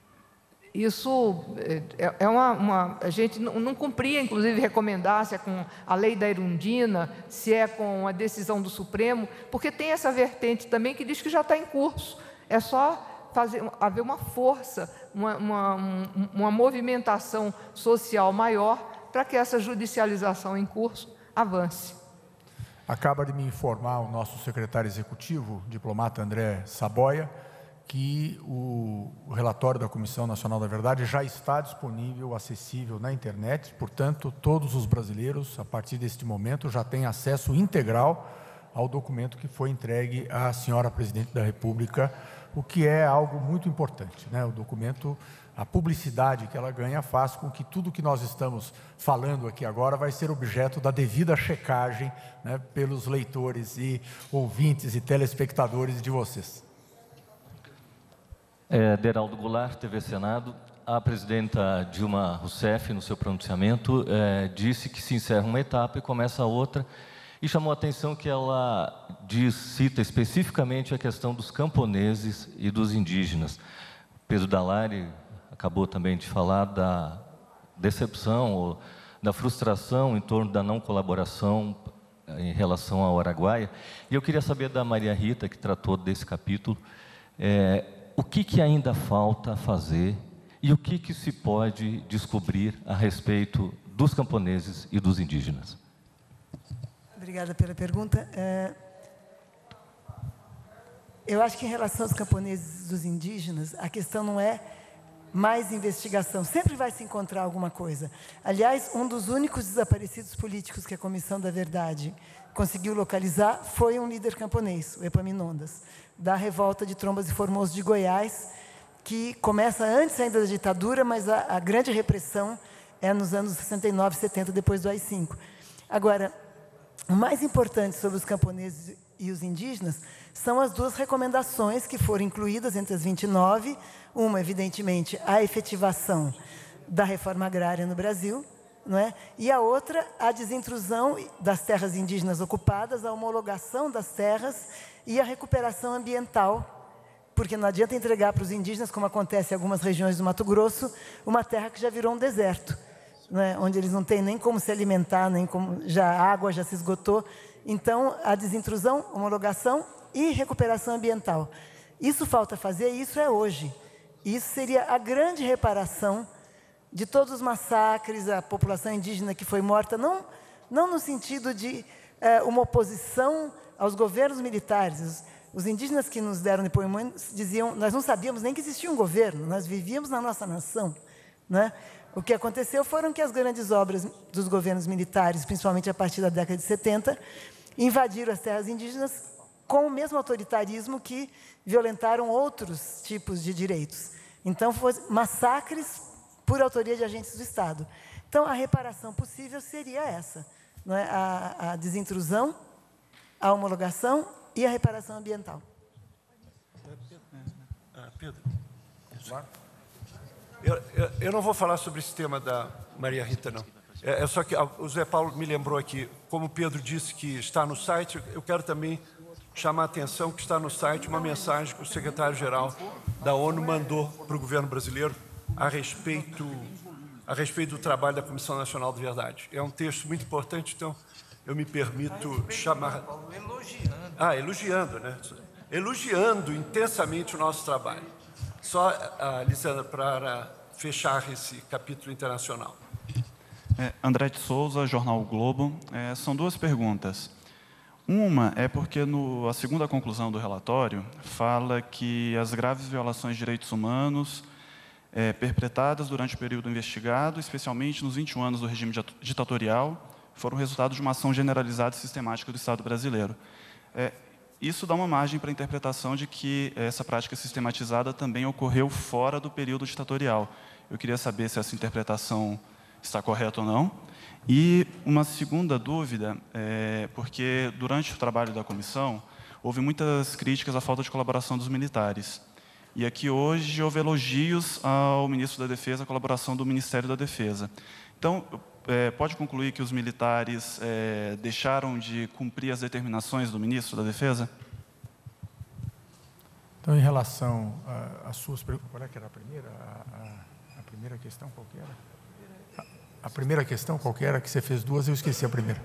isso é, é uma, uma... A gente não, não cumpria, inclusive, recomendar se é com a lei da Erundina, se é com a decisão do Supremo, porque tem essa vertente também que diz que já está em curso. É só fazer, haver uma força, uma, uma, uma movimentação social maior para que essa judicialização em curso avance. Acaba de me informar o nosso secretário executivo, diplomata André Saboia, que o, o relatório da Comissão Nacional da Verdade já está disponível, acessível na internet, portanto, todos os brasileiros, a partir deste momento, já têm acesso integral ao documento que foi entregue à senhora Presidente da República, o que é algo muito importante, né? O documento, a publicidade que ela ganha faz com que tudo que nós estamos falando aqui agora vai ser objeto da devida checagem, né, pelos leitores e ouvintes e telespectadores de vocês. É, Deraldo Goulart, T V Senado. A presidenta Dilma Rousseff, no seu pronunciamento, é, disse que se encerra uma etapa e começa outra, e chamou a atenção que ela diz, cita especificamente a questão dos camponeses e dos indígenas. Pedro Dalari acabou também de falar da decepção, ou da frustração em torno da não colaboração em relação ao Araguaia. E eu queria saber da Maria Rita, que tratou desse capítulo, é, o que, que ainda falta fazer e o que, que se pode descobrir a respeito dos camponeses e dos indígenas. Obrigada pela pergunta. É, eu acho que em relação aos camponeses e dos indígenas, a questão não é mais investigação, sempre vai se encontrar alguma coisa. Aliás, um dos únicos desaparecidos políticos que a Comissão da Verdade conseguiu localizar foi um líder camponês, o Epaminondas, da revolta de Trombas e Formoso de Goiás, que começa antes ainda da ditadura, mas a, a grande repressão é nos anos sessenta e nove, setenta, depois do A I cinco. Agora, o mais importante sobre os camponeses e os indígenas são as duas recomendações que foram incluídas entre as vinte e nove. Uma, evidentemente, a efetivação da reforma agrária no Brasil, não é? E a outra, a desintrusão das terras indígenas ocupadas, a homologação das terras e a recuperação ambiental, porque não adianta entregar para os indígenas, como acontece em algumas regiões do Mato Grosso, uma terra que já virou um deserto, não é? Onde eles não têm nem como se alimentar, nem como já a água já se esgotou. Então, a desintrusão, homologação e recuperação ambiental. Isso falta fazer, e isso é hoje. Isso seria a grande reparação de todos os massacres, a população indígena que foi morta, não, não no sentido de é, uma oposição aos governos militares. Os, os indígenas que nos deram depoimentos diziam, nós não sabíamos nem que existia um governo, nós vivíamos na nossa nação, né? O que aconteceu foram que as grandes obras dos governos militares, principalmente a partir da década de setenta, invadiram as terras indígenas com o mesmo autoritarismo que violentaram outros tipos de direitos. Então, foram massacres por autoria de agentes do Estado. Então, a reparação possível seria essa, não é? a, a desintrusão, a homologação e a reparação ambiental. Ah, Pedro. Eu, eu, eu não vou falar sobre esse tema da Maria Rita, não. É, é só que o Zé Paulo me lembrou aqui, como o Pedro disse que está no site, eu quero também chamar a atenção que está no site uma mensagem que o secretário-geral da ONU mandou para o governo brasileiro a respeito, a respeito do trabalho da Comissão Nacional da Verdade. É um texto muito importante, então eu me permito chamar... Elogiando. Ah, elogiando, né? Elogiando intensamente o nosso trabalho. Só, uh, Lisandra, para fechar esse capítulo internacional. É, André de Souza, Jornal o Globo. É, são duas perguntas. Uma é porque no, a segunda conclusão do relatório fala que as graves violações de direitos humanos é, perpetradas durante o período investigado, especialmente nos vinte e um anos do regime ditatorial, foram resultado de uma ação generalizada e sistemática do Estado brasileiro. É, Isso dá uma margem para a interpretação de que essa prática sistematizada também ocorreu fora do período ditatorial. Eu queria saber se essa interpretação está correta ou não. E uma segunda dúvida, é, porque durante o trabalho da comissão, houve muitas críticas à falta de colaboração dos militares. E aqui hoje houve elogios ao ministro da Defesa, a colaboração do Ministério da Defesa. Então, é, pode concluir que os militares é, deixaram de cumprir as determinações do ministro da Defesa? Então, em relação às suas perguntas, qual é que era a primeira? A, a, a primeira questão, qual que era? A, a primeira questão, qual que era? Que você fez duas, eu esqueci a primeira.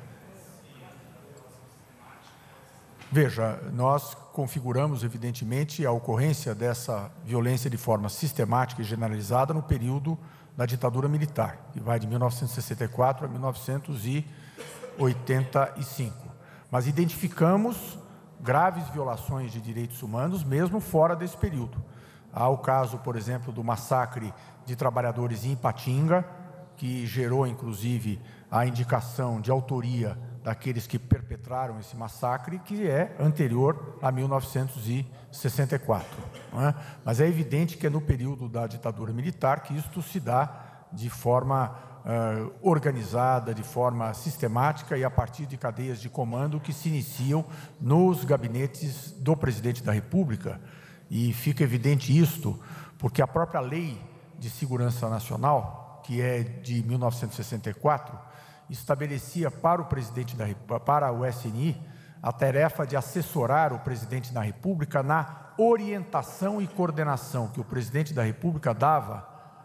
Veja, nós configuramos, evidentemente, a ocorrência dessa violência de forma sistemática e generalizada no período da ditadura militar, que vai de mil novecentos e sessenta e quatro a mil novecentos e oitenta e cinco. Mas identificamos graves violações de direitos humanos, mesmo fora desse período. Há o caso, por exemplo, do massacre de trabalhadores em Ipatinga, que gerou, inclusive, a indicação de autoria daqueles que perpetraram esse massacre, que é anterior a mil novecentos e sessenta e quatro. Não é? Mas é evidente que é no período da ditadura militar que isto se dá de forma uh, organizada, de forma sistemática e a partir de cadeias de comando que se iniciam nos gabinetes do presidente da República. E fica evidente isto, porque a própria Lei de Segurança Nacional, que é de mil novecentos e sessenta e quatro, estabelecia para o presidente da República, para o S N I, a tarefa de assessorar o presidente da República na orientação e coordenação que o presidente da República dava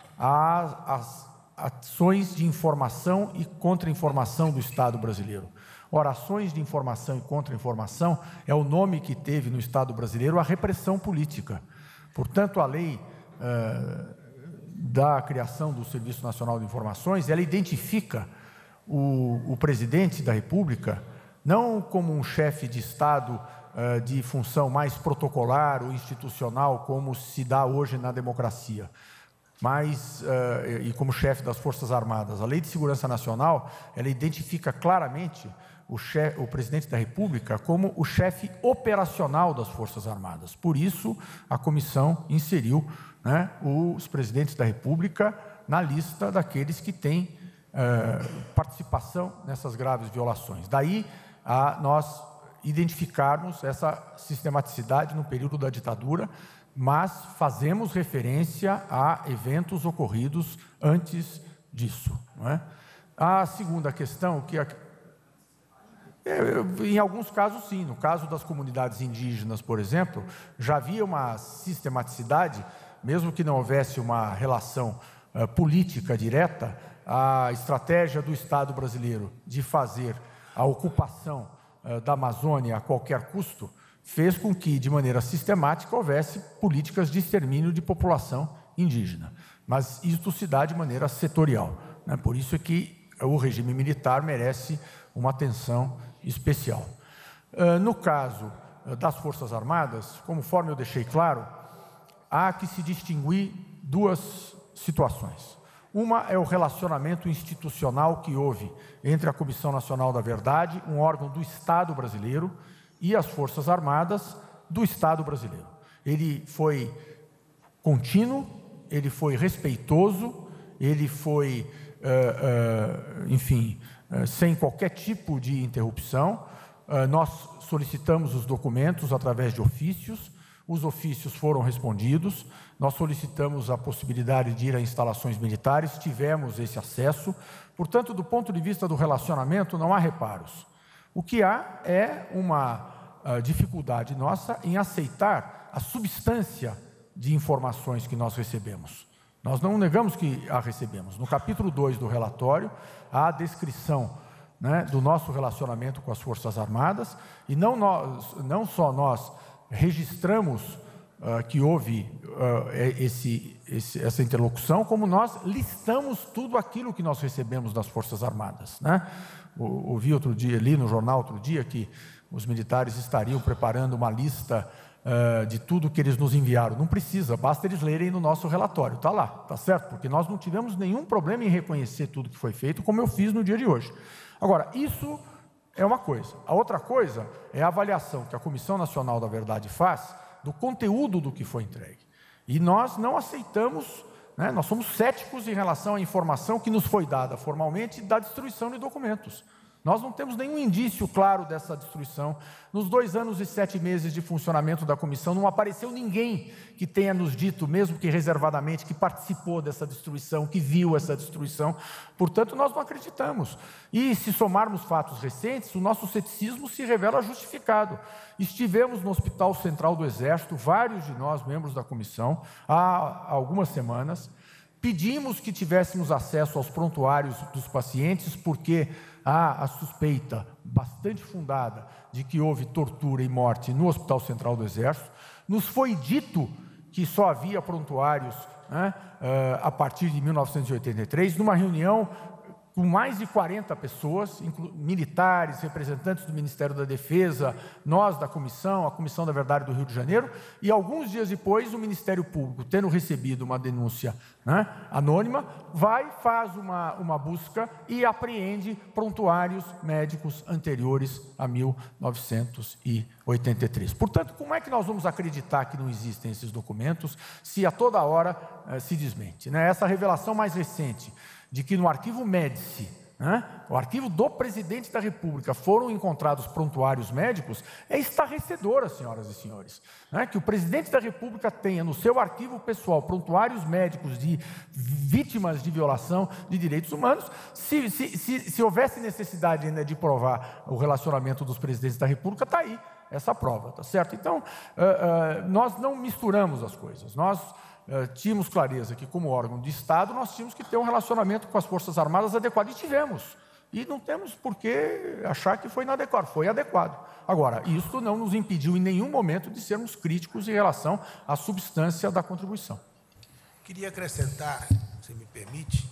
às ações de informação e contra-informação do Estado brasileiro. Ora, ações de informação e contra-informação é o nome que teve no Estado brasileiro a repressão política. Portanto, a lei eh, da criação do Serviço Nacional de Informações, ela identifica o, o presidente da República não como um chefe de Estado uh, de função mais protocolar ou institucional, como se dá hoje na democracia, mas, uh, e como chefe das Forças Armadas. A Lei de Segurança Nacional, ela identifica claramente o, chefe, o presidente da República como o chefe operacional das Forças Armadas. Por isso, a comissão inseriu, né, os presidentes da República na lista daqueles que têm uh, participação nessas graves violações. Daí, a nós identificarmos essa sistematicidade no período da ditadura, mas fazemos referência a eventos ocorridos antes disso, não é? A segunda questão, que é, em alguns casos sim, no caso das comunidades indígenas, por exemplo, já havia uma sistematicidade, mesmo que não houvesse uma relação uh, política direta, a estratégia do Estado brasileiro de fazer a ocupação uh, da Amazônia a qualquer custo, fez com que, de maneira sistemática, houvesse políticas de extermínio de população indígena. Mas isso se dá de maneira setorial, né? Por isso é que o regime militar merece uma atenção especial. Uh, no caso uh, das Forças Armadas, conforme eu deixei claro, há que se distinguir duas situações. Uma é o relacionamento institucional que houve entre a Comissão Nacional da Verdade, um órgão do Estado brasileiro, e as Forças Armadas do Estado brasileiro. Ele foi contínuo, ele foi respeitoso, ele foi, uh, uh, enfim, uh, sem qualquer tipo de interrupção. Uh, nós solicitamos os documentos através de ofícios, os ofícios foram respondidos, nós solicitamos a possibilidade de ir a instalações militares, tivemos esse acesso. Portanto, do ponto de vista do relacionamento, não há reparos. O que há é uma uh, dificuldade nossa em aceitar a substância de informações que nós recebemos. Nós não negamos que a recebemos. No capítulo dois do relatório, há a descrição, né, do nosso relacionamento com as Forças Armadas, e não, nós, não só nós registramos uh, que houve uh, esse, esse, essa interlocução, como nós listamos tudo aquilo que nós recebemos das Forças Armadas, né? Ouvi outro dia, li no jornal outro dia, que os militares estariam preparando uma lista uh, de tudo que eles nos enviaram. Não precisa, basta eles lerem no nosso relatório. Está lá, está certo? Porque nós não tivemos nenhum problema em reconhecer tudo que foi feito, como eu fiz no dia de hoje. Agora, isso é uma coisa. A outra coisa é a avaliação que a Comissão Nacional da Verdade faz do conteúdo do que foi entregue. E nós não aceitamos, né, nós somos céticos em relação à informação que nos foi dada formalmente da destruição de documentos. Nós não temos nenhum indício claro dessa destruição. Nos dois anos e sete meses de funcionamento da comissão, não apareceu ninguém que tenha nos dito, mesmo que reservadamente, que participou dessa destruição, que viu essa destruição. Portanto, nós não acreditamos. E se somarmos fatos recentes, o nosso ceticismo se revela justificado. Estivemos no Hospital Central do Exército, vários de nós, membros da comissão, há algumas semanas. Pedimos que tivéssemos acesso aos prontuários dos pacientes, porque há a suspeita bastante fundada de que houve tortura e morte no Hospital Central do Exército. Nos foi dito que só havia prontuários, né, a partir de mil novecentos e oitenta e três, numa reunião com mais de quarenta pessoas, militares, representantes do Ministério da Defesa, nós da Comissão, a Comissão da Verdade do Rio de Janeiro, e alguns dias depois o Ministério Público, tendo recebido uma denúncia, né, anônima, vai, faz uma, uma busca e apreende prontuários médicos anteriores a mil novecentos e oitenta e três. Portanto, como é que nós vamos acreditar que não existem esses documentos se a toda hora eh, se desmente, né? Essa revelação mais recente de que no arquivo Médici, né, o arquivo do presidente da República, foram encontrados prontuários médicos, é estarrecedora, senhoras e senhores. Né, que o presidente da República tenha no seu arquivo pessoal prontuários médicos de vítimas de violação de direitos humanos. Se, se, se, se houvesse necessidade ainda de provar o relacionamento dos presidentes da República, está aí essa prova, tá certo? Então, uh, uh, nós não misturamos as coisas. Nós Uh, tínhamos clareza que, como órgão de Estado, nós tínhamos que ter um relacionamento com as Forças Armadas adequado, e tivemos. E não temos por que achar que foi inadequado, foi adequado. Agora, isso não nos impediu em nenhum momento de sermos críticos em relação à substância da contribuição. Queria acrescentar, se me permite,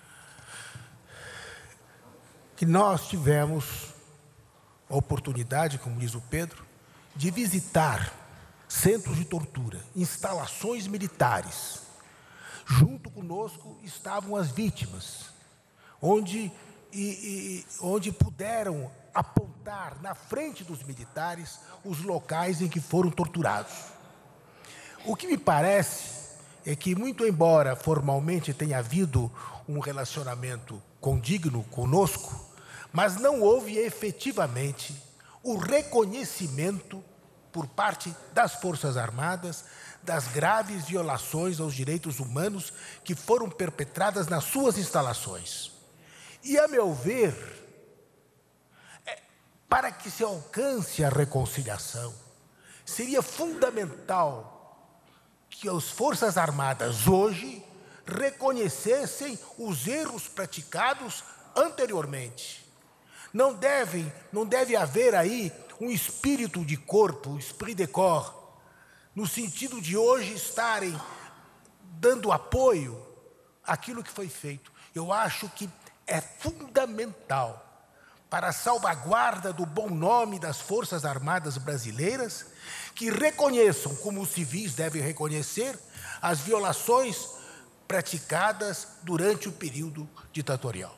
que nós tivemos a oportunidade, como diz o Pedro, de visitar centros de tortura, instalações militares. Junto conosco estavam as vítimas, onde, e, e, onde puderam apontar na frente dos militares os locais em que foram torturados. O que me parece é que, muito embora formalmente tenha havido um relacionamento condigno conosco, mas não houve efetivamente o reconhecimento por parte das Forças Armadas, das graves violações aos direitos humanos que foram perpetradas nas suas instalações. E, a meu ver, é, para que se alcance a reconciliação, seria fundamental que as Forças Armadas hoje reconhecessem os erros praticados anteriormente. Não devem, não deve haver aí um espírito de corpo, um esprit de corps, no sentido de hoje estarem dando apoio àquilo que foi feito. Eu acho que é fundamental para a salvaguarda do bom nome das Forças Armadas brasileiras que reconheçam, como os civis devem reconhecer, as violações praticadas durante o período ditatorial.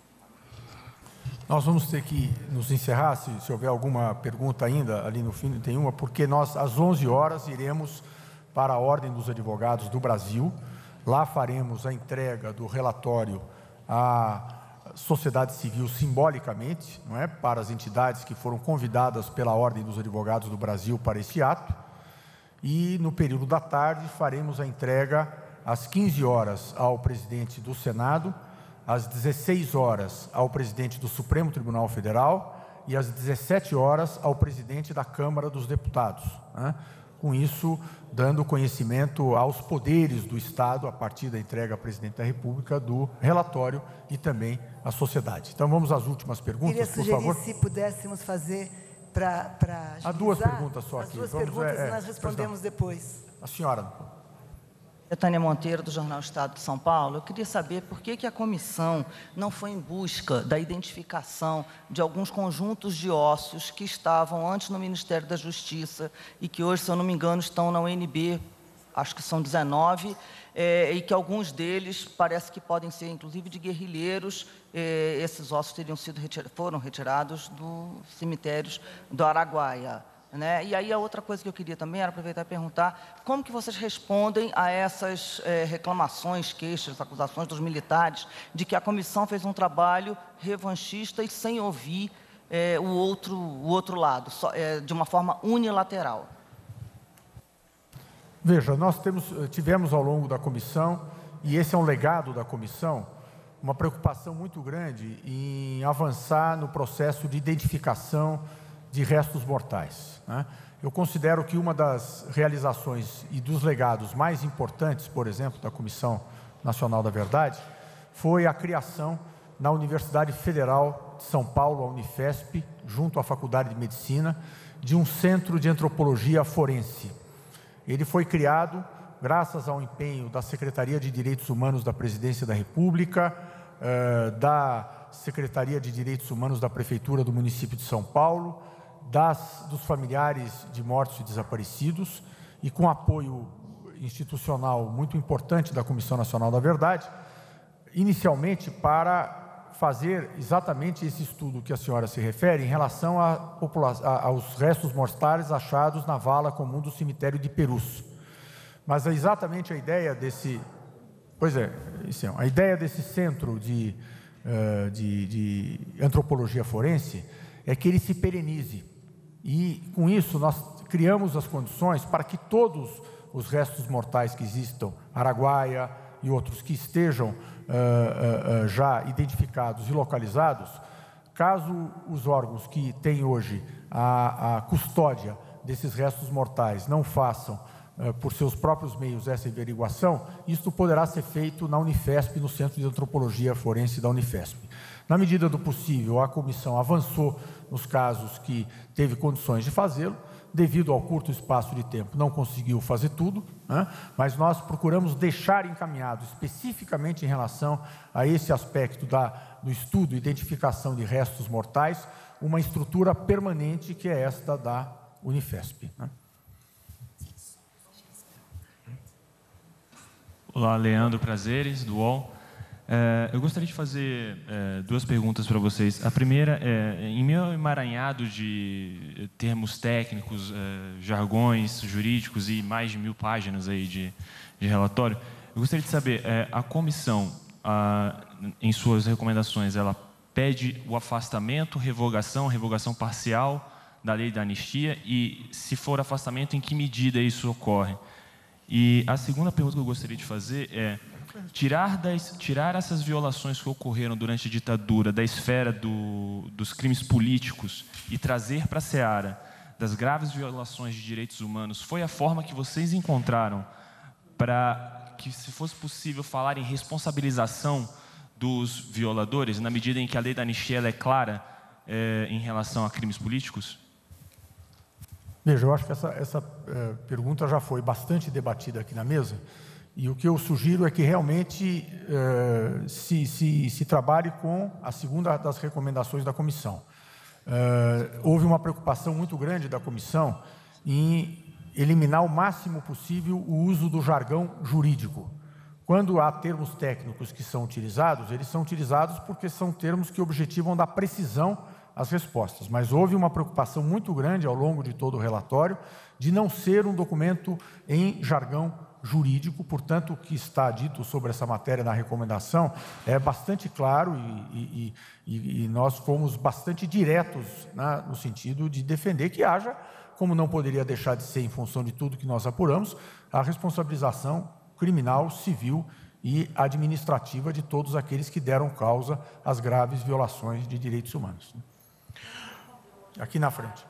Nós vamos ter que nos encerrar, se, se houver alguma pergunta ainda, ali no fim tem uma, porque nós, às onze horas, iremos para a Ordem dos Advogados do Brasil. Lá faremos a entrega do relatório à sociedade civil simbolicamente, não é? Para as entidades que foram convidadas pela Ordem dos Advogados do Brasil para esse ato. E, no período da tarde, faremos a entrega às quinze horas ao presidente do Senado, às dezesseis horas ao presidente do Supremo Tribunal Federal e às dezessete horas ao presidente da Câmara dos Deputados, né? Com isso, dando conhecimento aos poderes do Estado, a partir da entrega à Presidente da República, do relatório e também à sociedade. Então, vamos às últimas perguntas, Queria por sugerir, favor. se pudéssemos fazer para agilizar. Há duas perguntas só As aqui. duas Vamos, perguntas é, é, nós respondemos depois. A senhora. Tânia Monteiro, do Jornal Estado de São Paulo. Eu queria saber por que, que a comissão não foi em busca da identificação de alguns conjuntos de ossos que estavam antes no Ministério da Justiça e que hoje, se eu não me engano, estão na U N B, acho que são dezenove, é, e que alguns deles parece que podem ser, inclusive, de guerrilheiros. É, esses ossos teriam sido retirados, foram retirados dos cemitérios do Araguaia. Né? E aí a outra coisa que eu queria também era aproveitar e perguntar como que vocês respondem a essas é, reclamações, queixas, acusações dos militares de que a comissão fez um trabalho revanchista e sem ouvir é, o, outro, o outro lado, só, é, de uma forma unilateral. Veja, nós temos, tivemos ao longo da comissão, e esse é um legado da comissão, uma preocupação muito grande em avançar no processo de identificação de restos mortais, né? Eu considero que uma das realizações e dos legados mais importantes, por exemplo, da Comissão Nacional da Verdade, foi a criação na Universidade Federal de São Paulo, a Unifesp, junto à Faculdade de Medicina, de um centro de antropologia forense. Ele foi criado graças ao empenho da Secretaria de Direitos Humanos da Presidência da República, eh, da Secretaria de Direitos Humanos da Prefeitura do município de São Paulo, Das, dos familiares de mortos e desaparecidos, e com apoio institucional muito importante da Comissão Nacional da Verdade, inicialmente para fazer exatamente esse estudo que a senhora se refere em relação a a, aos restos mortais achados na vala comum do cemitério de Perus. Mas é exatamente a ideia desse, pois é, a ideia desse centro de, uh, de, de antropologia forense é que ele se perenize. E, com isso, nós criamos as condições para que todos os restos mortais que existam, Araguaia e outros que estejam uh, uh, uh, já identificados e localizados, caso os órgãos que têm hoje a, a custódia desses restos mortais não façam, uh, por seus próprios meios, essa averiguação, isto poderá ser feito na Unifesp, no Centro de Antropologia Forense da Unifesp. Na medida do possível, a comissão avançou nos casos que teve condições de fazê-lo, devido ao curto espaço de tempo, não conseguiu fazer tudo, né? Mas nós procuramos deixar encaminhado especificamente em relação a esse aspecto da, do estudo e identificação de restos mortais, uma estrutura permanente que é esta da Unifesp, né? Olá, Leandro Prazeres, do U O L. É, eu gostaria de fazer é, duas perguntas para vocês. A primeira é, em meio emaranhado de termos técnicos, é, jargões jurídicos e mais de mil páginas aí de, de relatório, eu gostaria de saber, é, a comissão, a, em suas recomendações, ela pede o afastamento, revogação, revogação parcial da lei da anistia e, se for afastamento, em que medida isso ocorre? E a segunda pergunta que eu gostaria de fazer é, Tirar, das, tirar essas violações que ocorreram durante a ditadura da esfera do, dos crimes políticos e trazer para a seara das graves violações de direitos humanos foi a forma que vocês encontraram para que, se fosse possível, falar em responsabilização dos violadores, na medida em que a lei da anistia ela é clara é, em relação a crimes políticos? Veja, eu acho que essa, essa uh, pergunta já foi bastante debatida aqui na mesa, e o que eu sugiro é que realmente uh, se, se, se trabalhe com a segunda das recomendações da comissão. Uh, houve uma preocupação muito grande da comissão em eliminar o máximo possível o uso do jargão jurídico. Quando há termos técnicos que são utilizados, eles são utilizados porque são termos que objetivam dar precisão às respostas. Mas houve uma preocupação muito grande ao longo de todo o relatório de não ser um documento em jargão jurídico. Portanto, o que está dito sobre essa matéria na recomendação é bastante claro e, e, e, e nós fomos bastante diretos, né, no sentido de defender que haja, como não poderia deixar de ser em função de tudo que nós apuramos, a responsabilização criminal, civil e administrativa de todos aqueles que deram causa às graves violações de direitos humanos. Aqui na frente.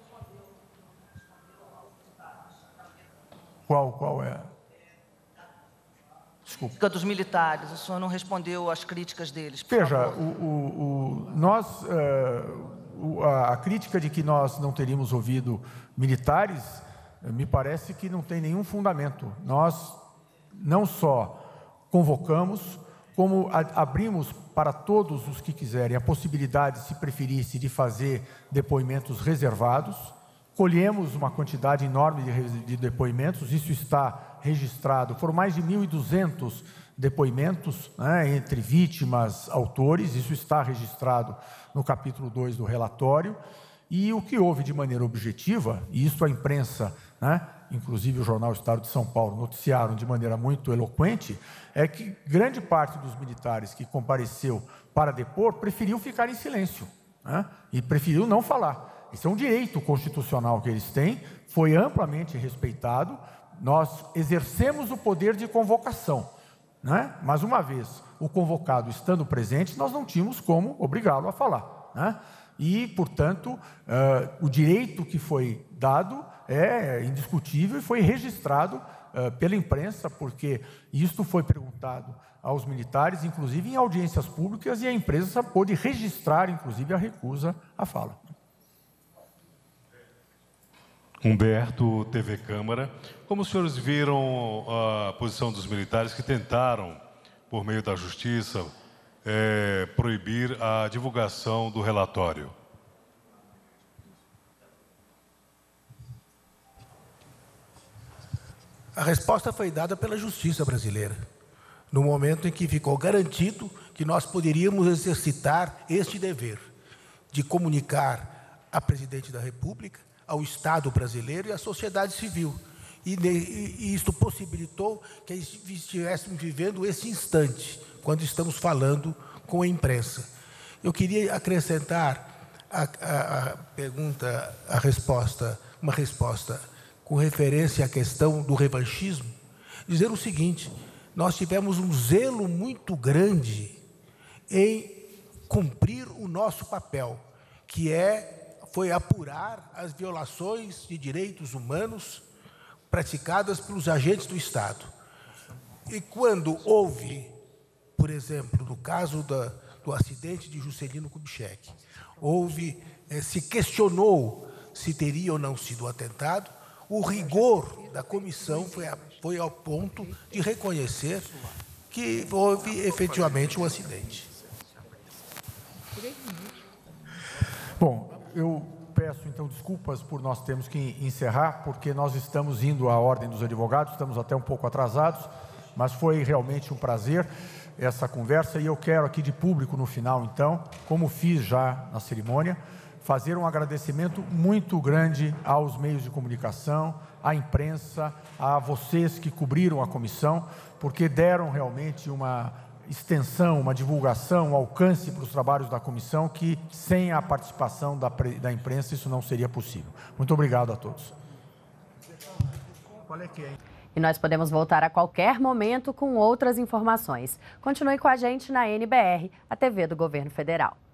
Qual, qual é? Desculpa. Dos militares, o senhor não respondeu às críticas deles. Veja, o, o, o, nós, uh, a, a crítica de que nós não teríamos ouvido militares, me parece que não tem nenhum fundamento. Nós não só convocamos, como a, abrimos para todos os que quiserem a possibilidade, se preferisse, de fazer depoimentos reservados. Colhemos uma quantidade enorme de, de depoimentos, isso está registrado. Foram mais de mil e duzentos depoimentos, né, entre vítimas, autores, isso está registrado no capítulo dois do relatório. E o que houve de maneira objetiva, e isso a imprensa, né, inclusive o jornal Estado de São Paulo, noticiaram de maneira muito eloquente, é que grande parte dos militares que compareceu para depor preferiu ficar em silêncio, né, e preferiu não falar. Isso é um direito constitucional que eles têm, foi amplamente respeitado. Nós exercemos o poder de convocação, né? Mas, uma vez o convocado estando presente, nós não tínhamos como obrigá-lo a falar, né? E, portanto, uh, o direito que foi dado é indiscutível e foi registrado uh, pela imprensa, porque isto foi perguntado aos militares, inclusive em audiências públicas, e a imprensa pôde registrar, inclusive, a recusa à fala. Humberto, T V Câmara. Como os senhores viram a posição dos militares que tentaram, por meio da justiça, é, proibir a divulgação do relatório? A resposta foi dada pela justiça brasileira, no momento em que ficou garantido que nós poderíamos exercitar este dever de comunicar à Presidente da República, ao Estado brasileiro e à sociedade civil. E, e isto possibilitou que estivéssemos vivendo esse instante, quando estamos falando com a imprensa. Eu queria acrescentar a, a, a pergunta, a resposta, uma resposta com referência à questão do revanchismo, dizer o seguinte: nós tivemos um zelo muito grande em cumprir o nosso papel, que é foi apurar as violações de direitos humanos praticadas pelos agentes do Estado. E quando houve, por exemplo, no caso da, do acidente de Juscelino Kubitschek, houve, eh, se questionou se teria ou não sido um atentado, o rigor da comissão foi, a, foi ao ponto de reconhecer que houve efetivamente um acidente. Bom, eu peço, então, desculpas por nós termos que encerrar, porque nós estamos indo à ordem dos advogados, estamos até um pouco atrasados, mas foi realmente um prazer essa conversa, e eu quero aqui de público no final, então, como fiz já na cerimônia, fazer um agradecimento muito grande aos meios de comunicação, à imprensa, a vocês que cobriram a comissão, porque deram realmente uma extensão, uma divulgação, um alcance para os trabalhos da comissão, que sem a participação da, da imprensa isso não seria possível. Muito obrigado a todos. Qual é que é? E nós podemos voltar a qualquer momento com outras informações. Continue com a gente na N B R, a T V do Governo Federal.